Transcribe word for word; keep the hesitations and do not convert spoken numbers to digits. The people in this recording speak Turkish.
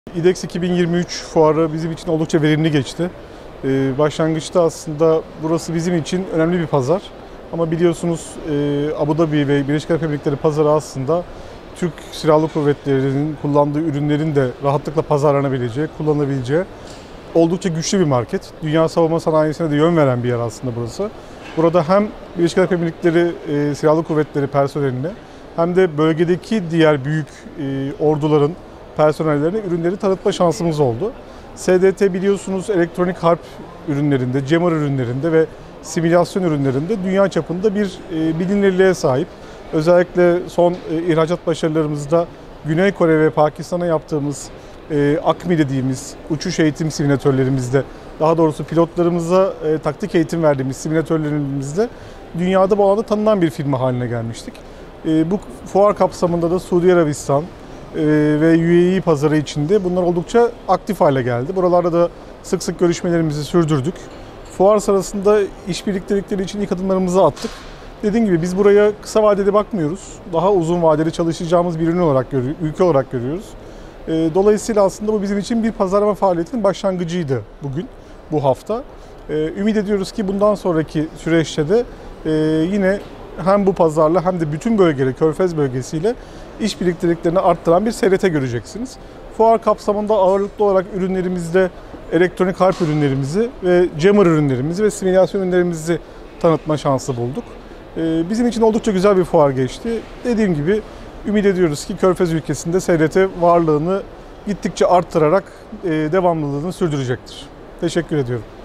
İDEX iki bin yirmi üç fuarı bizim için oldukça verimli geçti. Ee, başlangıçta aslında burası bizim için önemli bir pazar. Ama biliyorsunuz e, Abu Dhabi ve Birleşik Arap Emirlikleri pazarı aslında Türk Silahlı Kuvvetleri'nin kullandığı ürünlerin de rahatlıkla pazarlanabileceği, kullanılabileceği oldukça güçlü bir market. Dünya savunma sanayisine de yön veren bir yer aslında burası. Burada hem Birleşik Arap Emirlikleri e, Silahlı Kuvvetleri personeline hem de bölgedeki diğer büyük e, orduların personellerine ürünleri tanıtma şansımız oldu. S D T biliyorsunuz elektronik harp ürünlerinde, jammer ürünlerinde ve simülasyon ürünlerinde dünya çapında bir e, bilinirliğe sahip. Özellikle son e, ihracat başarılarımızda Güney Kore ve Pakistan'a yaptığımız e, AKMI dediğimiz uçuş eğitim simülatörlerimizde, daha doğrusu pilotlarımıza e, taktik eğitim verdiğimiz simülatörlerimizde dünyada bu alanda tanınan bir firma haline gelmiştik. E, bu fuar kapsamında da Suudi Arabistan, ve U A E pazarı içinde bunlar oldukça aktif hale geldi. Buralarda da sık sık görüşmelerimizi sürdürdük. Fuar sırasında işbirliktelikleri için ilk adımlarımızı attık. Dediğim gibi biz buraya kısa vadeli bakmıyoruz. Daha uzun vadeli çalışacağımız bir ürün olarak, ülke olarak görüyoruz. Dolayısıyla aslında bu bizim için bir pazarlama faaliyetinin başlangıcıydı bugün, bu hafta. Ümit ediyoruz ki bundan sonraki süreçte de yine hem bu pazarla hem de bütün bölgeyle, Körfez bölgesiyle iş birlikteliklerini arttıran bir S R T göreceksiniz. Fuar kapsamında ağırlıklı olarak ürünlerimizde elektronik harp ürünlerimizi ve jammer ürünlerimizi ve simülasyon ürünlerimizi tanıtma şansı bulduk. Bizim için oldukça güzel bir fuar geçti. Dediğim gibi ümit ediyoruz ki Körfez ülkesinde S R T varlığını gittikçe arttırarak devamlılığını sürdürecektir. Teşekkür ediyorum.